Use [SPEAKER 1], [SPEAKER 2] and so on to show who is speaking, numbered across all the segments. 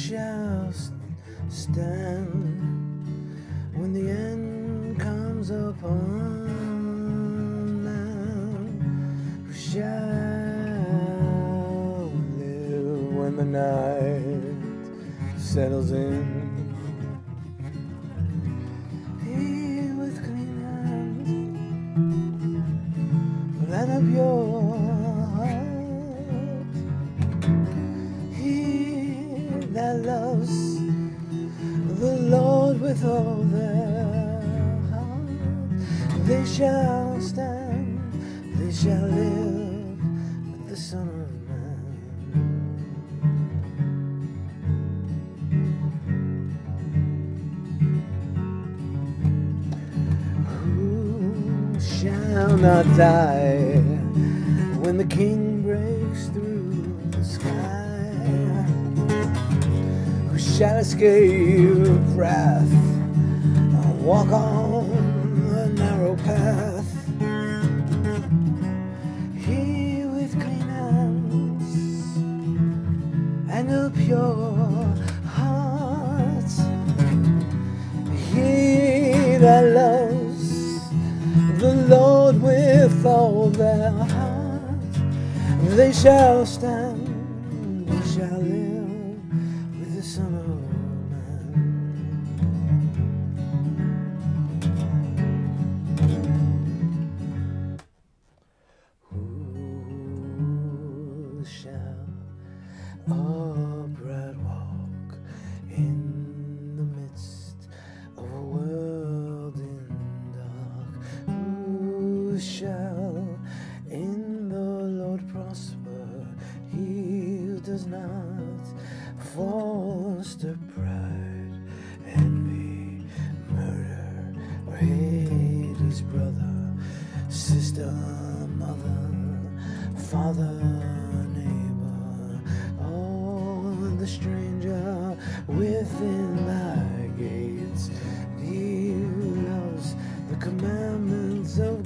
[SPEAKER 1] shall stand when the end comes upon them? Who shall live when the night settles in? He with clean hands and a pure heart, he that loves the Lord with all their heart, they shall stand, they shall live with the Son of Man. Who shall not die when the King breaks through the sky? Who shall escape wrath and walk on the narrow path? He with clean hands and a pure heart, he that loves the Lord with all their heart, they shall stand, they shall live with the Son of Man. Who shall upright walk in the midst of a world in dark? Who shall in the Lord prosper? He who does not foster pride, envy, murder, or hate his brother, sister, mother, father, neighbor, or the stranger within thy gates. He who loves the commandments of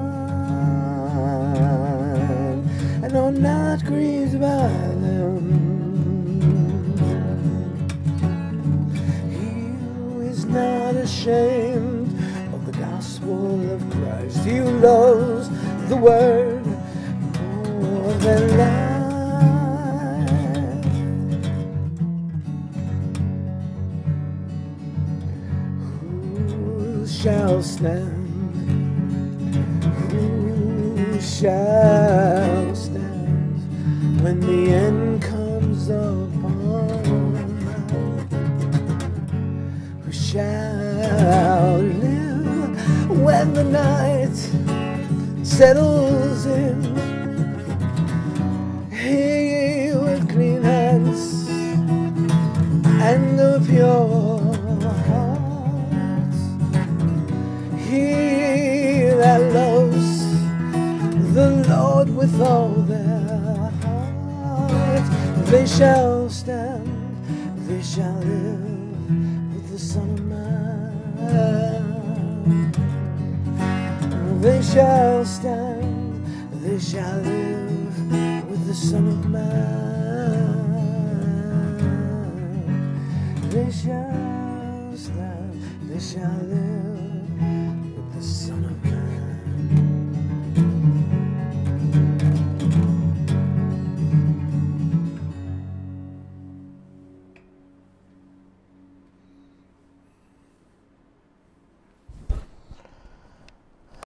[SPEAKER 1] God and are not grieved by them, he who is not ashamed of the gospel of Christ, he who loves the word more than life. Who shall stand? Who shall stand when the end comes upon them? Who shall live when the night settles in? He with clean hands and a pure heart, he that loves the Lord with all their heart, they shall stand, they shall live with the Son of Man. They shall stand, they shall live with the Son of Man. They shall stand, they shall live